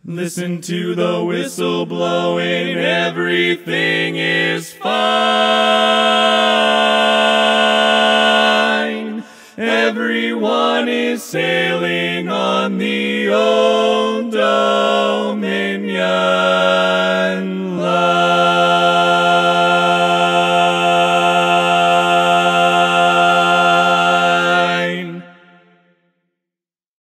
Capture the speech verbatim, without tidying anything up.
Listen to the whistle blowing, everything is fine. Everyone is sailing on the ocean.